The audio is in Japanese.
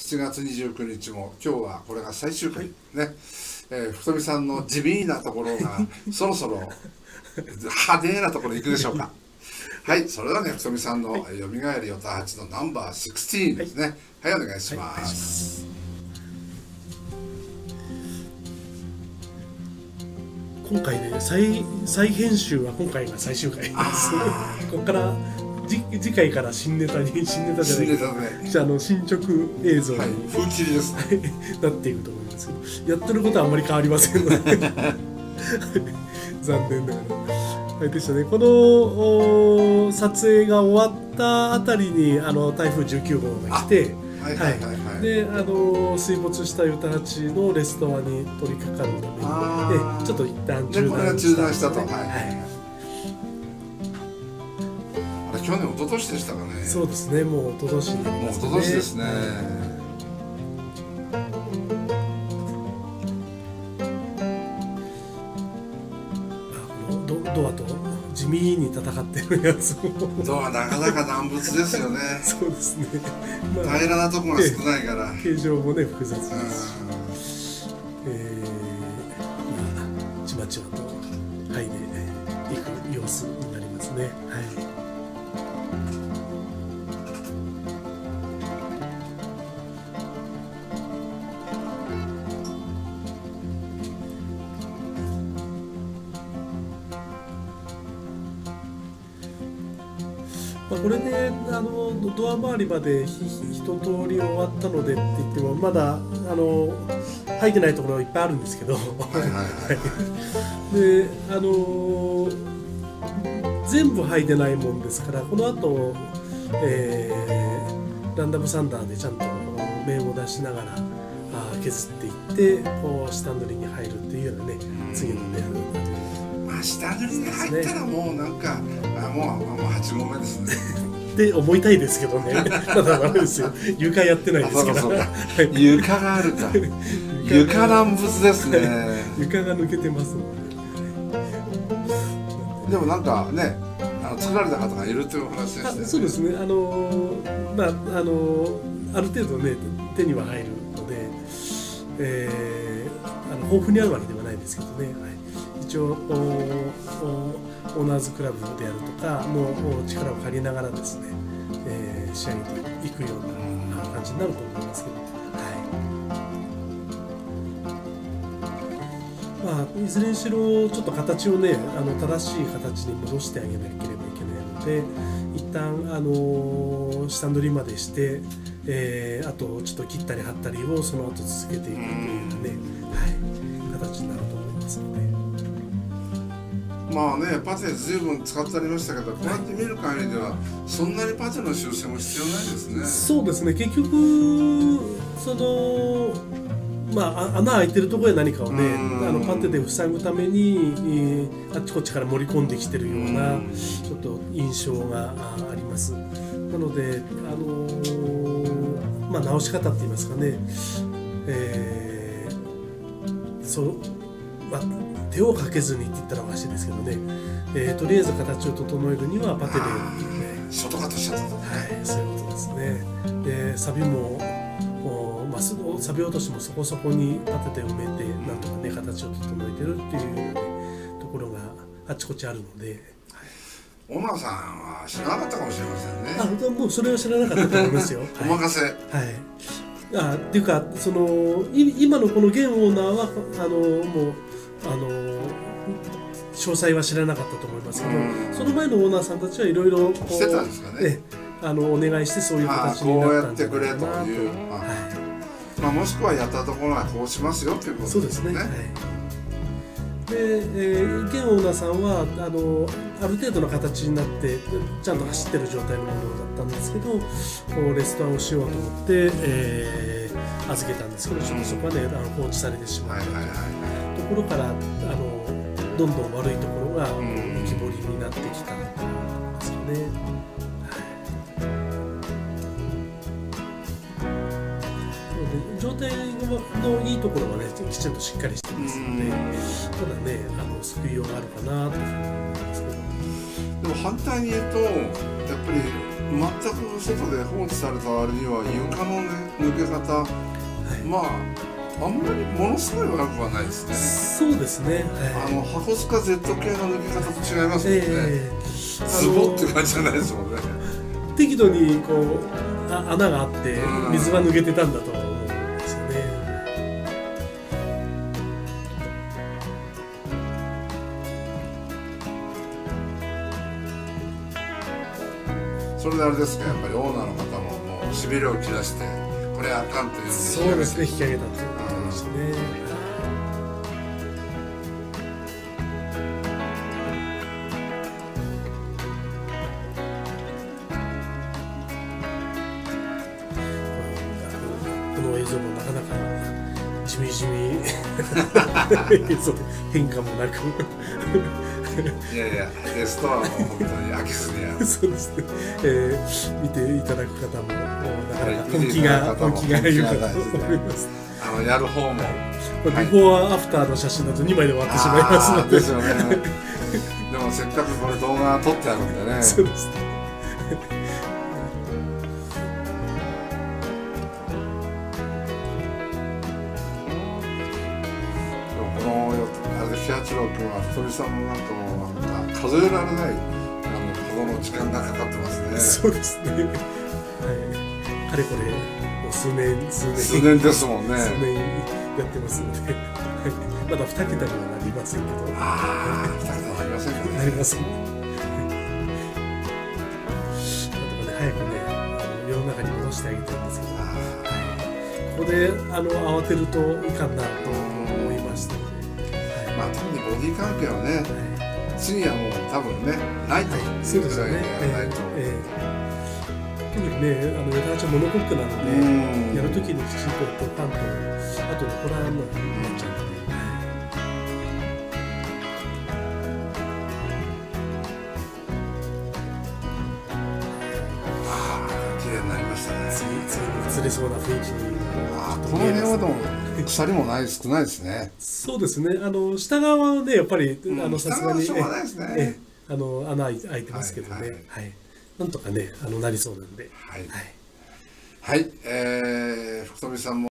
7月29日も今日はこれが最終回ね、福富さんの地味なところがそろそろ派手なところに行くでしょうか。はい、それではね、福富さんの「よみがえりよた8」のナンバー16ですね。はい、お願いします。 今回ね、再編集は今回が最終回です。ここから次回から新ネタじゃない新直映像に、 風切りですねなっていくと思いますけど、やってることはあんまり変わりませんので残念ながらでしたね。この撮影が終わったあたりに台風19号が来て、で水没したヨタハチのレストアに取り掛かるためにちょっと一旦中断したと。 去年、一昨年でしたかね。 そうですね、もう一昨年になりますね。 もう一昨年ですね。 ドアと地味に戦ってるやつも。 ドアなかなか難物ですよね。 そうですね。 平らなとこが少ないから。 形状もね複雑ですし、ちまちまと剥いでいく様子になりますね。はい。これでドア周りまで一通り終わったのでって言ってもまだ入ってないところがいっぱいあるんですけど、で全部入ってないもんですから、この後、ランダムサンダーでちゃんと面を出しながら削っていって下塗りに入るっていうようなね、次のね下塗りに入ったらもうなんかもう8合目ですねって思いたいですけどね。まだダメですよ。床やってないですから。 床があるか。床乱物ですね。 床が抜けてますので。でもなんかね、作られた方がいるという話でしたね。 そうですね。ある程度ね手には入るので、豊富にあるわけではないですけどね。一応オーナーズクラブであるとかの力を借りながらですね、仕上げていくような感じになると思いますけど、いずれにしろちょっと形をね正しい形に戻してあげなければいけないので、一旦下塗りまでして、あとちょっと切ったり貼ったりをその後続けていくというね、形になると思いますので。 まあね、パテずいぶん使ってありましたけど、こうやって見る限りではそんなにパテの修正も必要ないですね。 そうですね、結局穴開いてるところへ何かをねパテで塞ぐために、あっちこっちから盛り込んできてるようなちょっと印象があります。なので直し方って言いますかね、手をかけずにって言ったらおかしいですけどね、とりあえず形を整えるにはパテでショートカットしちゃったと。 そういうことですね。でサビもサビ落としもそこそこにパテで埋めてなんとかね形を整えてるっていう、ね、ところがあっちこっちあるので、 小野さんは知らなかったかもしれませんね。 もうそれは知らなかったと思いますよ。 お任せ。 っていうか今のこの現オーナーはもう詳細は知らなかったと思いますけど、その前のオーナーさんたちはいろいろしてたんですかね。 お願いしてそういう形になったんじゃないかなと。 こうやってくれという、もしくはやったところはこうしますよっていうことですね。 で、現オーナーさんはある程度の形になってちゃんと走ってる状態のものだったんですけど、レストアをしようと思って、預けたんですけど、ちょっとそこはね放置されてしまったところからどんどん悪いところが浮き彫りになってきたということですよね。状態のいいところはねきちんとしっかりしてますので、ただね救いようがあるかなというふうに思いますけど。 でも反対に言うとやっぱり全く外で放置された割には床の、ね、抜け方、まああんまりものすごい悪くはないですね。 そうですね。 箱塚 Z 系の抜け方と違いますもんね。ズボって感じじゃないですもんね。 適度にこう穴があって水が抜けてたんだとは思うんですよね。 それであれですか、やっぱりオーナーの方ももうしびれを切らしてこれあかんというのでそうですね、引き上げたということでしたね。この映像もなかなか地味地味映像で変化もなくいやいや、レストランも本当に飽きずにあるそうですね、見ていただく方もなかなか本気がいるかと思います。 やる方もビフォーアフターの写真だと2枚で終わってしまいますので。 ですよね。でもせっかくこれ動画撮ってあるんでね。 そうですね。 このあれで喜八郎君はひとみさんのなんかもう数えられないほどの時間がかかってますね。 そうですね。はい。かれこれもう数年ですもんね。 数年やってますので、まだ2桁にはなりませんけど。 2桁になりませんかね。 なりません。なんとかね、早くね世の中に戻してあげたいんですけど、ここで慌てるといかんなと思いましたので、 まあ特にボディ関係はね、次はもう多分ねないというぐらいでやらないと。 特にね、ヨタちゃんモノコックなので、やるときにきちんとやっておかんと、あとホラーのになっちゃうので。 綺麗になりましたね。 次に釣れそうな雰囲気に。 この辺はでも鎖も少ないですね。 そうですね。下側はね、やっぱりさすがにしょうがないですね。 穴開いてますけどね。はい。なんとかね、なりそうなんで。 はい。はい。福富さんも